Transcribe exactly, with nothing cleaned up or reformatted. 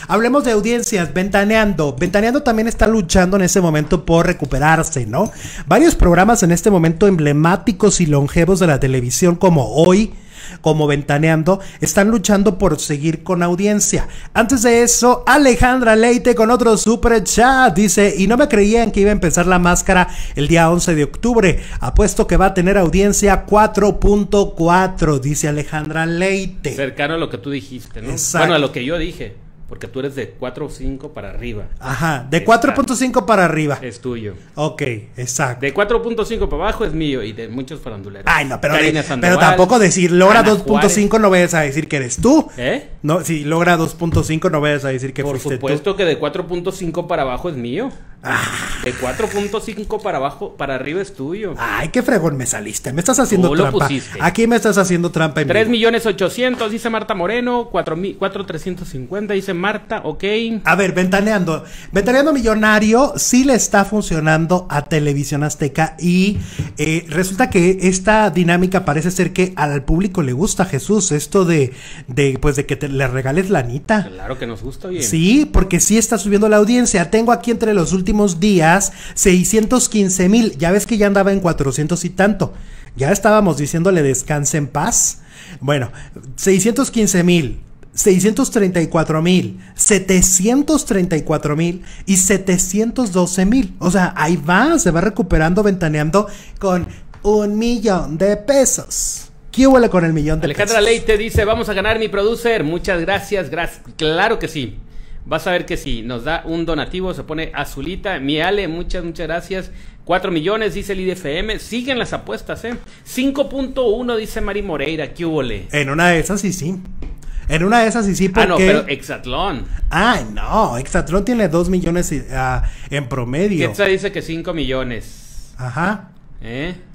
Hablemos de audiencias. Ventaneando. Ventaneando también está luchando en ese momento por recuperarse, ¿no? Varios programas en este momento emblemáticos y longevos de la televisión, como Hoy, como Ventaneando, están luchando por seguir con audiencia. Antes de eso, Alejandra Leite con otro super chat dice: y no me creían que iba a empezar La Máscara el día once de octubre, apuesto que va a tener audiencia cuatro punto cuatro, dice Alejandra Leite. Cercano a lo que tú dijiste, ¿no? Exacto. Bueno, a lo que yo dije, porque tú eres de cuatro o cinco para arriba. Ajá, de cuatro punto cinco para arriba. Es tuyo. Ok, exacto. De cuatro punto cinco para abajo es mío y de muchos faranduleros. Ay, no, pero, Karina de, Sandoval, pero tampoco decir logra Ana dos punto cinco no vayas a decir que eres tú. ¿Eh? No, si logra dos punto cinco no vayas a decir que Por fuiste supuesto tú. que de cuatro punto cinco para abajo es mío. Ah. De cuatro punto cinco para abajo, para arriba es tuyo. Ay, qué fregón me saliste. Me estás haciendo Tú lo trampa. pusiste. Aquí me estás haciendo trampa en tres vivo. millones ochocientos, dice Marta Moreno. cuatro mil trescientos cincuenta, dice Marta. Ok. A ver, Ventaneando. Ventaneando Millonario sí le está funcionando a Televisión Azteca y eh, resulta que esta dinámica parece ser que al público le gusta, Jesús, esto de, de pues de que te, le regales lanita. Claro que nos gusta bien. Sí, porque sí está subiendo la audiencia. Tengo aquí entre los últimos días seiscientos quince mil. Ya ves que ya andaba en cuatrocientos y tanto. Ya estábamos diciéndole descanse en paz. Bueno, seiscientos quince mil, seiscientos treinta y cuatro mil, setecientos treinta y cuatro mil y setecientos doce mil. O sea, ahí va, se va recuperando Ventaneando con un millón de pesos. ¿Qué huele con el millón de Alejandra pesos? Leite dice: vamos a ganar, mi producer. Muchas gracias, gracias. Claro que sí. Vas a ver que sí, nos da un donativo, se pone azulita. Mi Ale, muchas, muchas gracias. cuatro millones, dice el I D F M. Siguen las apuestas, ¿eh? cinco punto uno, dice Mari Moreira. ¿Qué hubo? En una de esas sí, sí. En una de esas sí, sí, porque... Ah, no, pero Exatlón. Ay, no, Exatlón tiene dos millones uh, en promedio. Quetzal dice que cinco millones. Ajá. ¿Eh?